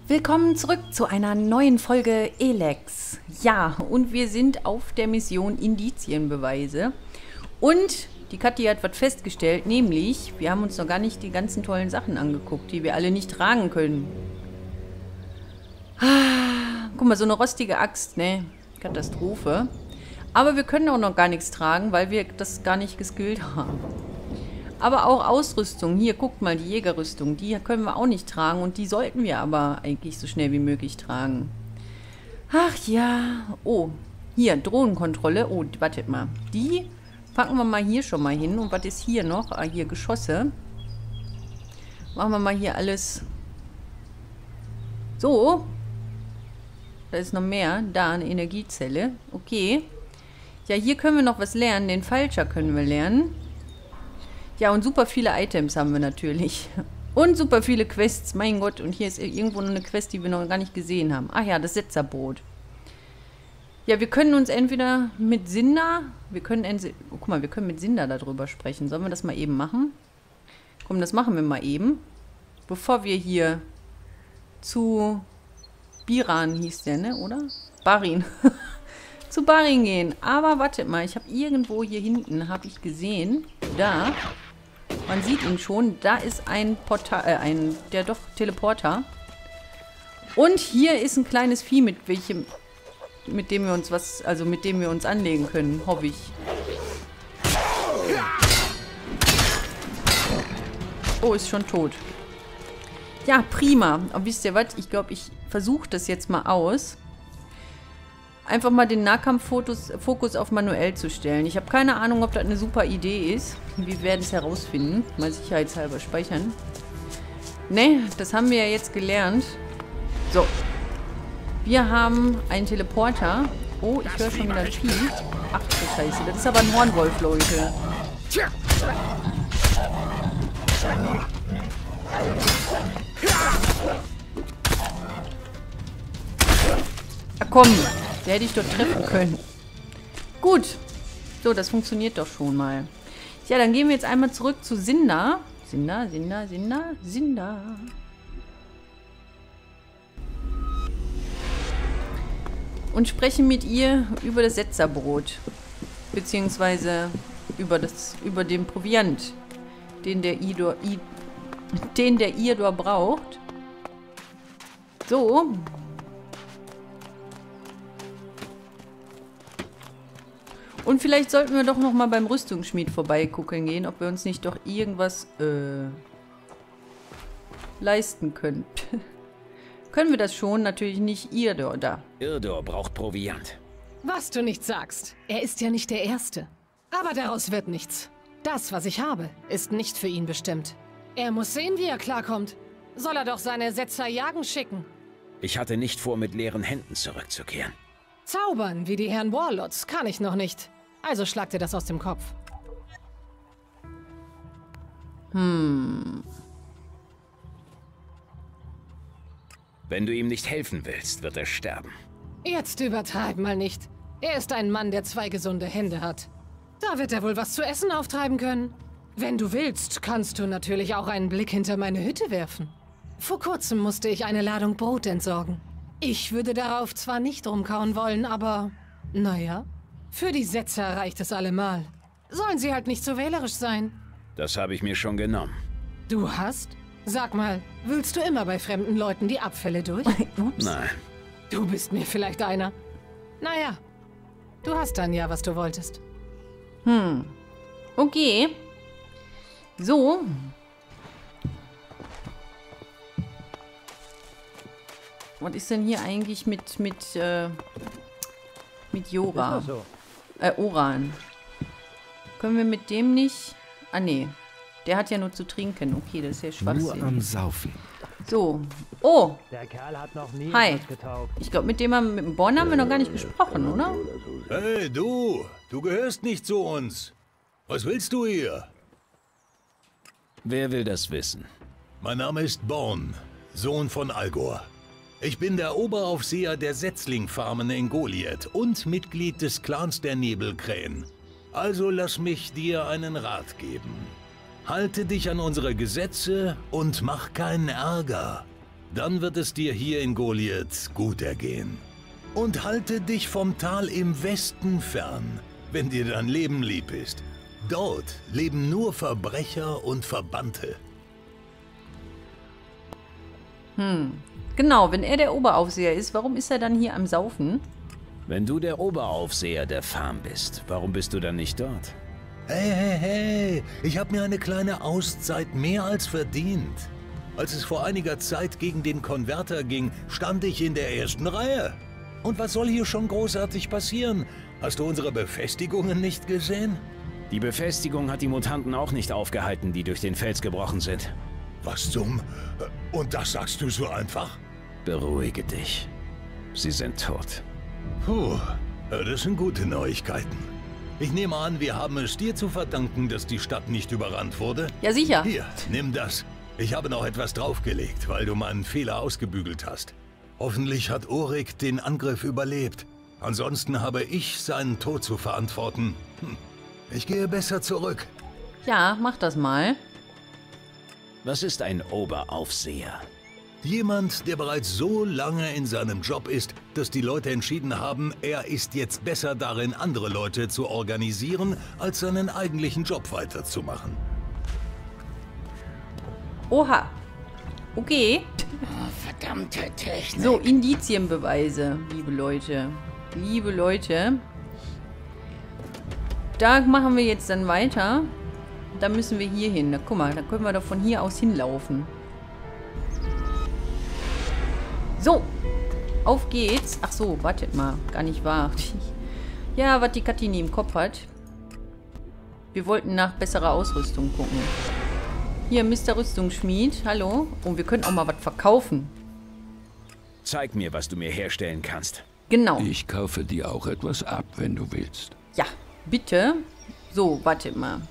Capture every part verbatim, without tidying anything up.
Willkommen zurück zu einer neuen Folge Elex. Ja, und wir sind auf der Mission Indizienbeweise. Und die Kathi hat was festgestellt, nämlich, wir haben uns noch gar nicht die ganzen tollen Sachen angeguckt, die wir alle nicht tragen können. Ah, guck mal, so eine rostige Axt, ne? Katastrophe. Aber wir können auch noch gar nichts tragen, weil wir das gar nicht geskillt haben. Aber auch Ausrüstung. Hier, guckt mal, die Jägerrüstung. Die können wir auch nicht tragen. Und die sollten wir aber eigentlich so schnell wie möglich tragen. Ach ja. Oh, hier, Drohnenkontrolle. Oh, wartet mal. Die packen wir mal hier schon mal hin. Und was ist hier noch? Ah, hier, Geschosse. Machen wir mal hier alles so. Da ist noch mehr. Da, eine Energiezelle. Okay. Ja, hier können wir noch was lernen. Den Falscher können wir lernen. Ja, und super viele Items haben wir natürlich. Und super viele Quests, mein Gott. Und hier ist irgendwo noch eine Quest, die wir noch gar nicht gesehen haben. Ach ja, das Setzerbrot. Ja, wir können uns entweder mit Sinda... Wir können... Oh, guck mal, wir können mit Sinda darüber sprechen. Sollen wir das mal eben machen? Komm, das machen wir mal eben. Bevor wir hier zu... Biran hieß der, ne? Oder? Barin. Zu Barin gehen. Aber wartet mal, ich habe irgendwo hier hinten, habe ich gesehen, da... Man sieht ihn schon. Da ist ein Portal, äh, ein, der doch Teleporter. Und hier ist ein kleines Vieh, mit welchem, mit dem wir uns was, also mit dem wir uns anlegen können, hoffe ich. Oh, ist schon tot. Ja, prima. Aber wisst ihr was? Ich glaube, ich versuche das jetzt mal aus. Einfach mal den Nahkampffokus Fokus auf manuell zu stellen. Ich habe keine Ahnung, ob das eine super Idee ist. Wir werden es herausfinden. Mal sicherheitshalber speichern. Ne, das haben wir ja jetzt gelernt. So. Wir haben einen Teleporter. Oh, ich höre schon wieder ein Vieh. Ach du Scheiße, das ist aber ein Hornwolf, Leute. Ach komm. Der hätte ich doch treffen können. Gut. So, das funktioniert doch schon mal. Ja, dann gehen wir jetzt einmal zurück zu Sinda. Sinda, Sinda, Sinda, Sinda. Und sprechen mit ihr über das Setzerbrot. Beziehungsweise über, das, über den Proviant, den der Idor, I, den der Idor braucht. So. Und vielleicht sollten wir doch noch mal beim Rüstungsschmied vorbeigucken gehen, ob wir uns nicht doch irgendwas äh, leisten können. Können wir das schon? Natürlich nicht Idor da. Idor braucht Proviant. Was du nicht sagst. Er ist ja nicht der Erste. Aber daraus wird nichts. Das, was ich habe, ist nicht für ihn bestimmt. Er muss sehen, wie er klarkommt. Soll er doch seine Setzer jagen schicken. Ich hatte nicht vor, mit leeren Händen zurückzukehren. Zaubern, wie die Herren Warlords, kann ich noch nicht. Also schlag dir das aus dem Kopf. Hm. Wenn du ihm nicht helfen willst, wird er sterben. Jetzt übertreib mal nicht. Er ist ein Mann, der zwei gesunde Hände hat. Da wird er wohl was zu essen auftreiben können. Wenn du willst, kannst du natürlich auch einen Blick hinter meine Hütte werfen. Vor kurzem musste ich eine Ladung Brot entsorgen. Ich würde darauf zwar nicht rumkauen wollen, aber... Naja, für die Setzer reicht es allemal. Sollen sie halt nicht so wählerisch sein. Das habe ich mir schon genommen. Du hast? Sag mal, wühlst du immer bei fremden Leuten die Abfälle durch? Ups. Nein. Du bist mir vielleicht einer. Naja, du hast dann ja, was du wolltest. Hm. Okay. So. Was ist denn hier eigentlich mit, mit, äh, mit Jora? So. Äh, Oran. Können wir mit dem nicht... Ah, nee. Der hat ja nur zu trinken. Okay, das ist ja Schwachsinn. Nur am Saufen. So. Oh. Der Kerl hat noch nie Hi. was getaugt. Ich glaube, mit dem haben, mit dem Born haben wir noch gar nicht gesprochen, oder? Hey, du! Du gehörst nicht zu uns. Was willst du hier? Wer will das wissen? Mein Name ist Born, Sohn von Algor. Ich bin der Oberaufseher der Setzlingfarmen in Goliath und Mitglied des Clans der Nebelkrähen. Also lass mich dir einen Rat geben. Halte dich an unsere Gesetze und mach keinen Ärger. Dann wird es dir hier in Goliath gut ergehen. Und halte dich vom Tal im Westen fern, wenn dir dein Leben lieb ist. Dort leben nur Verbrecher und Verbannte. Hm, genau, wenn er der Oberaufseher ist, warum ist er dann hier am Saufen? Wenn du der Oberaufseher der Farm bist, warum bist du dann nicht dort? Hey, hey, hey, ich habe mir eine kleine Auszeit mehr als verdient. Als es vor einiger Zeit gegen den Konverter ging, stand ich in der ersten Reihe. Und was soll hier schon großartig passieren? Hast du unsere Befestigungen nicht gesehen? Die Befestigung hat die Mutanten auch nicht aufgehalten, die durch den Fels gebrochen sind. Was zum... Und das sagst du so einfach? Beruhige dich. Sie sind tot. Puh, das sind gute Neuigkeiten. Ich nehme an, wir haben es dir zu verdanken, dass die Stadt nicht überrannt wurde. Ja, sicher. Hier, nimm das. Ich habe noch etwas draufgelegt, weil du meinen Fehler ausgebügelt hast. Hoffentlich hat Orik den Angriff überlebt. Ansonsten habe ich seinen Tod zu verantworten. Hm. Ich gehe besser zurück. Ja, mach das mal. Was ist ein Oberaufseher? Jemand, der bereits so lange in seinem Job ist, dass die Leute entschieden haben, er ist jetzt besser darin, andere Leute zu organisieren, als seinen eigentlichen Job weiterzumachen. Oha. Okay. Oh, verdammte Technik. So, Indizienbeweise, liebe Leute. Liebe Leute. Da machen wir jetzt dann weiter. Da müssen wir hier hin. Na, guck mal, da können wir doch von hier aus hinlaufen. So. Auf geht's. Ach so, wartet mal. Gar nicht wahr. Ja, was die Katini im Kopf hat. Wir wollten nach besserer Ausrüstung gucken. Hier, Mister Rüstungsschmied. Hallo. Und wir können auch mal was verkaufen. Zeig mir, was du mir herstellen kannst. Genau. Ich kaufe dir auch etwas ab, wenn du willst. Ja, bitte. So, warte mal.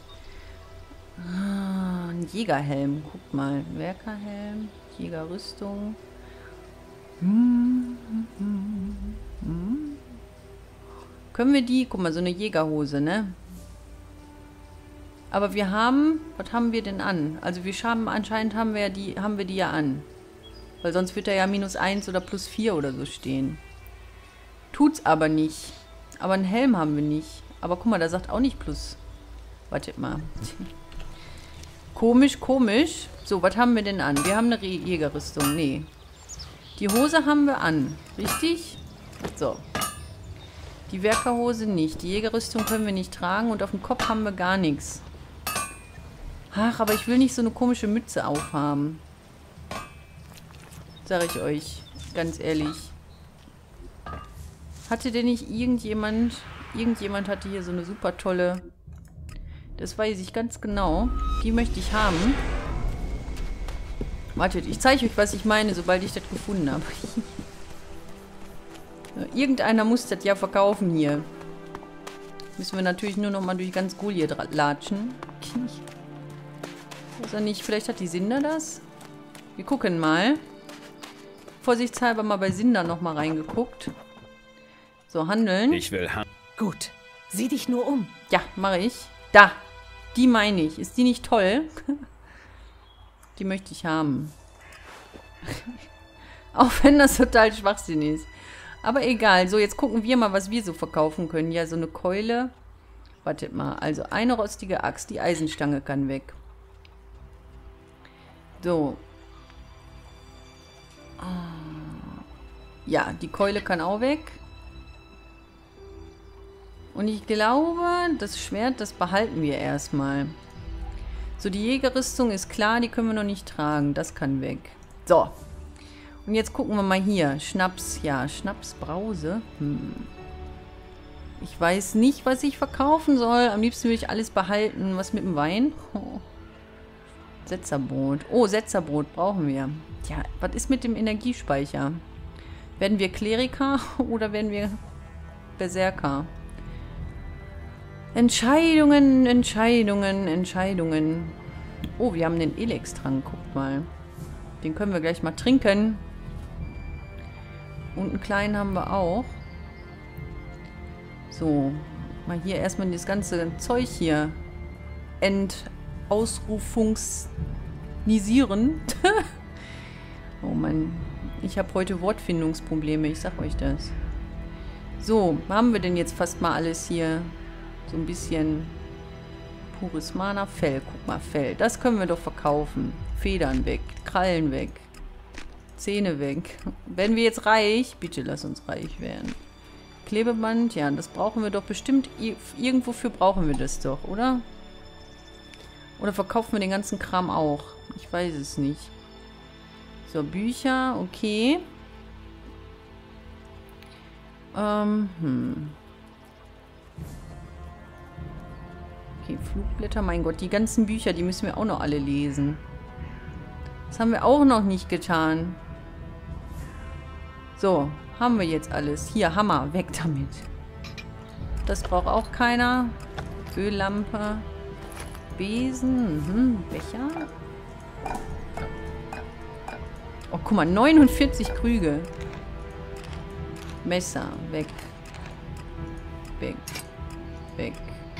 Ah, ein Jägerhelm. Guck mal. Werkerhelm. Jägerrüstung. Hm, hm, hm. Können wir die... Guck mal, so eine Jägerhose, ne? Aber wir haben... Was haben wir denn an? Also wir haben... Anscheinend haben wir, die, haben wir die ja an. Weil sonst wird da ja minus eins oder plus vier oder so stehen. Tut's aber nicht. Aber einen Helm haben wir nicht. Aber guck mal, da sagt auch nicht plus. Wartet mal. Komisch, komisch. So, was haben wir denn an? Wir haben eine Jägerrüstung. Nee. Die Hose haben wir an. Richtig? So. Die Werkerhose nicht. Die Jägerrüstung können wir nicht tragen. Und auf dem Kopf haben wir gar nichts. Ach, aber ich will nicht so eine komische Mütze aufhaben. Sag ich euch. Ganz ehrlich. Hatte denn nicht irgendjemand... Irgendjemand hatte hier so eine super tolle... Das weiß ich ganz genau. Die möchte ich haben. Wartet, ich zeige euch, was ich meine, sobald ich das gefunden habe. Irgendeiner muss das ja verkaufen hier. Müssen wir natürlich nur noch mal durch ganz Goliath latschen. Weiß er nicht, vielleicht hat die Sinder das? Wir gucken mal. Vorsichtshalber mal bei Sinder noch mal reingeguckt. So, handeln. Ich will handeln. Gut. Sieh dich nur um. Ja, mache ich. Da. Die meine ich. Ist die nicht toll? Die möchte ich haben. Auch wenn das total Schwachsinn ist. Aber egal. So, jetzt gucken wir mal, was wir so verkaufen können. Ja, so eine Keule. Wartet mal. Also eine rostige Axt. Die Eisenstange kann weg. So. Ja, die Keule kann auch weg. Und ich glaube, das Schwert, das behalten wir erstmal. So, die Jägerrüstung ist klar, die können wir noch nicht tragen. Das kann weg. So. Und jetzt gucken wir mal hier. Schnaps, ja, Schnapsbrause. Hm. Ich weiß nicht, was ich verkaufen soll. Am liebsten will ich alles behalten. Was mit dem Wein? Oh. Setzerbrot. Oh, Setzerbrot brauchen wir. Ja, was ist mit dem Energiespeicher? Werden wir Kleriker oder werden wir Berserker? Entscheidungen, Entscheidungen, Entscheidungen. Oh, wir haben den Elex-Trank. Guckt mal. Den können wir gleich mal trinken. Und einen kleinen haben wir auch. So. Mal hier erstmal das ganze Zeug hier entausrufungsieren. Oh Mann. Ich habe heute Wortfindungsprobleme, ich sag euch das. So, haben wir denn jetzt fast mal alles hier? So ein bisschen pures Mana. Fell, guck mal, Fell. Das können wir doch verkaufen. Federn weg, Krallen weg, Zähne weg. Werden wir jetzt reich? Bitte lass uns reich werden. Klebeband, ja, das brauchen wir doch bestimmt. Irgendwo für brauchen wir das doch, oder? Oder verkaufen wir den ganzen Kram auch? Ich weiß es nicht. So, Bücher, okay. Ähm, hm. Okay, Flugblätter, mein Gott, die ganzen Bücher, die müssen wir auch noch alle lesen. Das haben wir auch noch nicht getan. So, haben wir jetzt alles. Hier, Hammer, weg damit. Das braucht auch keiner. Öllampe. Besen, mhm. Becher. Oh, guck mal, neunundvierzig Krüge. Messer, weg. Weg. Weg.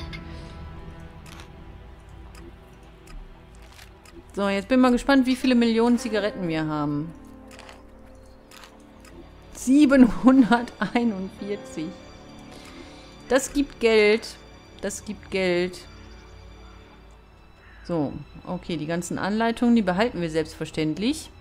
So, jetzt bin ich mal gespannt, wie viele Millionen Zigaretten wir haben. siebenhunderteinundvierzig. Das gibt Geld. Das gibt Geld. So, okay, die ganzen Anleitungen, die behalten wir selbstverständlich.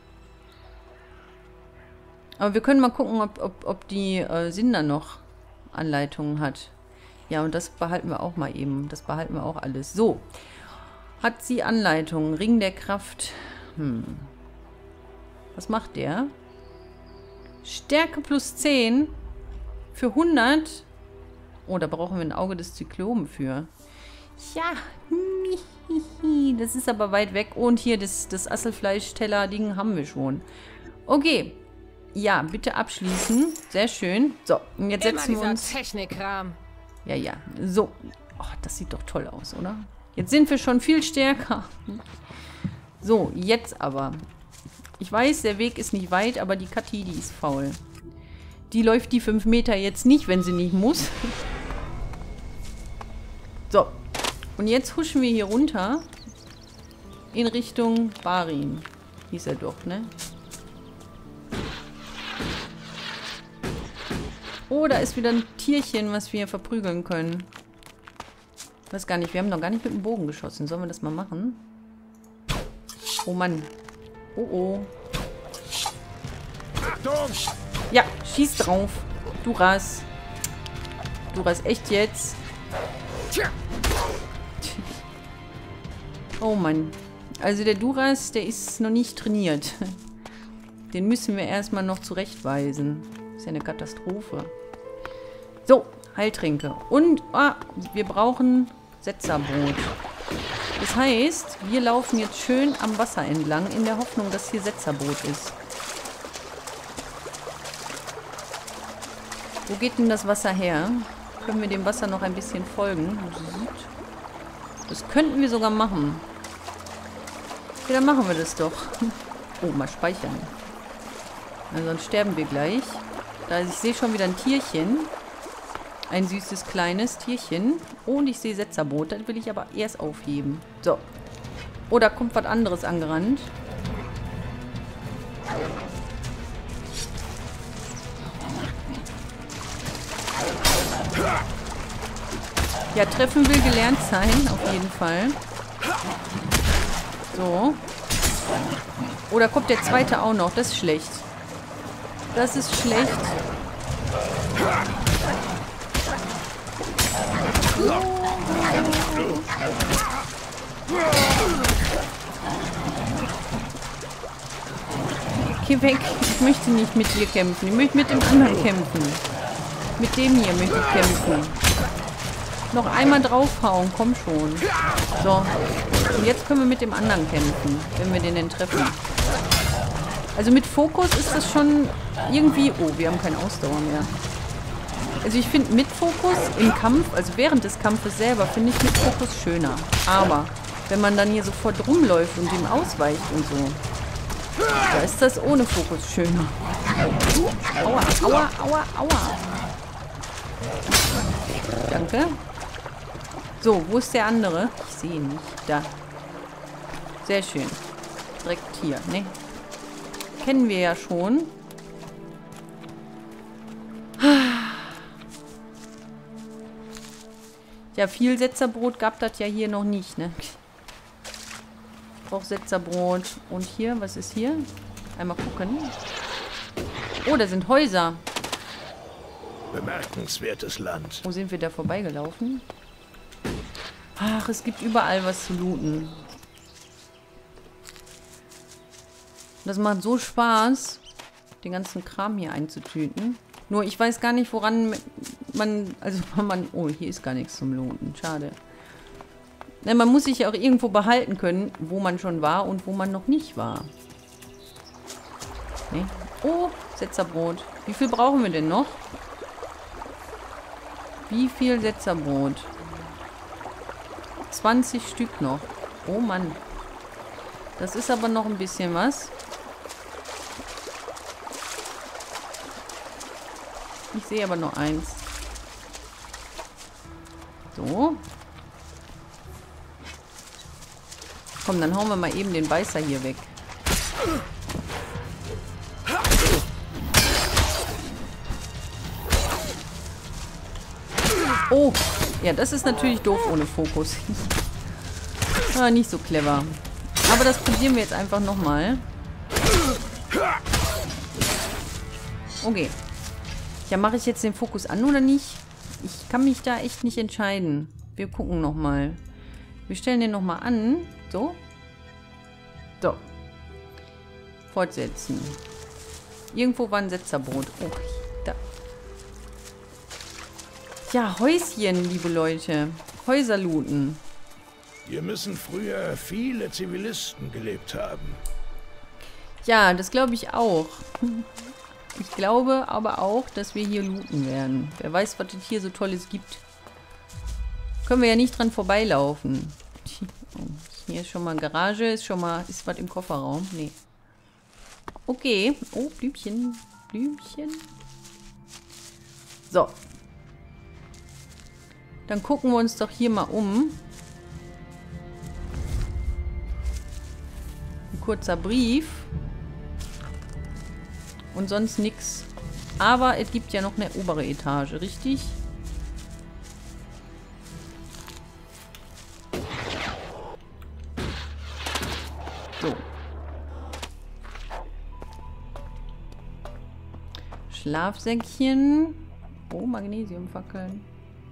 Aber wir können mal gucken, ob, ob, ob die äh, Sinder noch Anleitungen hat. Ja, und das behalten wir auch mal eben. Das behalten wir auch alles. So, hat sie Anleitungen? Ring der Kraft. Hm. Was macht der? Stärke plus zehn für hundert. Oh, da brauchen wir ein Auge des Zyklopen für. Ja, das ist aber weit weg. Und hier, das, das Asselfleisch-Teller-Ding haben wir schon. Okay. Ja, bitte abschließen. Sehr schön. So, und jetzt setzen wir uns... Technikkram. Ja, ja. So. Oh, das sieht doch toll aus, oder? Jetzt sind wir schon viel stärker. So, jetzt aber. Ich weiß, der Weg ist nicht weit, aber die Kathi, die ist faul. Die läuft die fünf Meter jetzt nicht, wenn sie nicht muss. So. Und jetzt huschen wir hier runter in Richtung Barin. Hieß er doch, ne? Oh, da ist wieder ein Tierchen, was wir verprügeln können. Ich weiß gar nicht, wir haben noch gar nicht mit dem Bogen geschossen. Sollen wir das mal machen? Oh Mann. Oh oh. Achtung! Ja, schieß drauf. Duras. Duras, echt jetzt? Oh Mann. Also der Duras, der ist noch nicht trainiert. Den müssen wir erstmal noch zurechtweisen. Ist ja eine Katastrophe. So, Heiltränke. Und ah, wir brauchen Setzerboot. Das heißt, wir laufen jetzt schön am Wasser entlang, in der Hoffnung, dass hier Setzerboot ist. Wo geht denn das Wasser her? Können wir dem Wasser noch ein bisschen folgen? Das könnten wir sogar machen. Ja, dann machen wir das doch. Oh, mal speichern. Na, sonst sterben wir gleich. Da, ich sehe schon wieder ein Tierchen. Ein süßes, kleines Tierchen. Und ich sehe Setzerboot. Das will ich aber erst aufheben. So. Oh, da kommt was anderes angerannt. Ja, treffen will gelernt sein. Auf jeden Fall. So. Oh, da kommt der zweite auch noch. Das ist schlecht. Das ist schlecht. Geh weg. Ich möchte nicht mit dir kämpfen. Ich möchte mit dem anderen kämpfen. Mit dem hier möchte ich kämpfen. Noch einmal draufhauen. Komm schon. So. Und jetzt können wir mit dem anderen kämpfen. Wenn wir den denn treffen. Also mit Fokus ist das schon irgendwie... Oh, wir haben keine Ausdauer mehr. Also ich finde mit Fokus im Kampf, also während des Kampfes selber, finde ich mit Fokus schöner. Aber wenn man dann hier sofort rumläuft und ihm ausweicht und so, da ist das ohne Fokus schöner. Aua, aua, aua, aua. Danke. So, wo ist der andere? Ich sehe ihn nicht. Da. Sehr schön. Direkt hier, ne? kennen wir ja schon. Ja, viel Setzerbrot gab das ja hier noch nicht, ne? Ich brauche Setzerbrot. Und hier, was ist hier? Einmal gucken. Oh, da sind Häuser. Bemerkenswertes Land. Wo sind wir da vorbeigelaufen? Ach, es gibt überall was zu looten. Das macht so Spaß, den ganzen Kram hier einzutüten. Nur ich weiß gar nicht, woran man... Also man... Oh, hier ist gar nichts zum Looten. Schade. Ja, man muss sich ja auch irgendwo behalten können, wo man schon war und wo man noch nicht war. Nee. Oh, Setzerbrot. Wie viel brauchen wir denn noch? Wie viel Setzerbrot? zwanzig Stück noch. Oh Mann. Das ist aber noch ein bisschen was. Ich sehe aber nur eins. So. Komm, dann hauen wir mal eben den Beißer hier weg. Oh, ja, das ist natürlich doof ohne Fokus. Ah, nicht so clever. Aber das probieren wir jetzt einfach nochmal. Okay. Ja, mache ich jetzt den Fokus an oder nicht? Ich kann mich da echt nicht entscheiden. Wir gucken nochmal. Wir stellen den nochmal an. So. So. Fortsetzen. Irgendwo war ein Setzerbrot. Oh, da. Ja, Häuschen, liebe Leute. Häuser looten. Hier müssen früher viele Zivilisten gelebt haben. Ja, das glaube ich auch. Ich glaube aber auch, dass wir hier looten werden. Wer weiß, was es hier so Tolles gibt. Können wir ja nicht dran vorbeilaufen. Hier ist schon mal Garage, ist schon mal... Ist was im Kofferraum? Nee. Okay. Oh, Blümchen. Blümchen. So. Dann gucken wir uns doch hier mal um. Ein kurzer Brief. Und sonst nichts. Aber es gibt ja noch eine obere Etage, richtig? So. Schlafsäckchen. Oh, Magnesiumfackeln.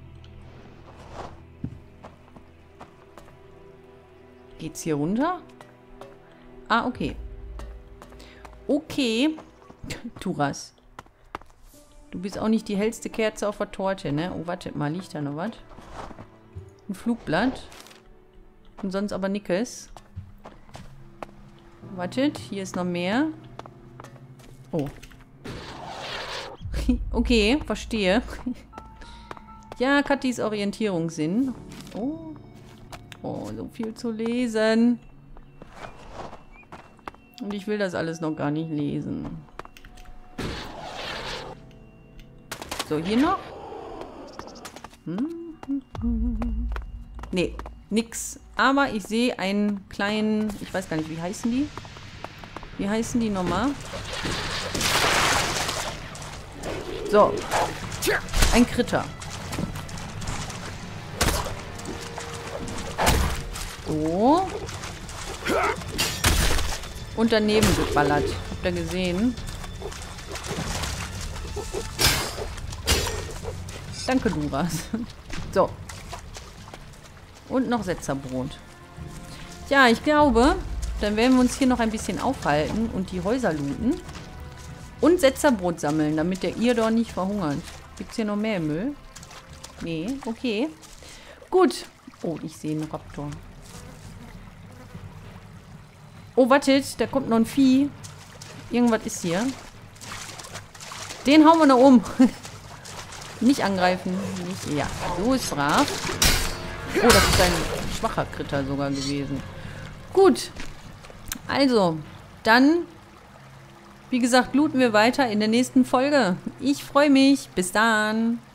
Geht's hier runter? Ah, okay. Okay. Turas. Du bist auch nicht die hellste Kerze auf der Torte, ne? Oh, wartet mal, liegt da noch was? Ein Flugblatt. Und sonst aber nickes. Wartet, hier ist noch mehr. Oh. Okay, verstehe. Ja, Katis Orientierungssinn. Oh. Oh, so viel zu lesen. Und ich will das alles noch gar nicht lesen. So, hier noch? Hm? Nee, nix. Aber ich sehe einen kleinen... Ich weiß gar nicht, wie heißen die? Wie heißen die nochmal? So. Ein Kritter. So. Und daneben geballert. Habt ihr gesehen? Danke, Duras. So. Und noch Setzerbrot. Ja, ich glaube, dann werden wir uns hier noch ein bisschen aufhalten und die Häuser looten. Und Setzerbrot sammeln, damit der Irdor nicht verhungert. Gibt es hier noch mehr Müll? Nee, okay. Gut. Oh, ich sehe einen Raptor. Oh, wartet, da kommt noch ein Vieh. Irgendwas ist hier. Den hauen wir noch um. Nicht angreifen. Nicht, ja, so ist brav. Oh, das ist ein schwacher Kritter sogar gewesen. Gut. Also, dann, wie gesagt, looten wir weiter in der nächsten Folge. Ich freue mich. Bis dann.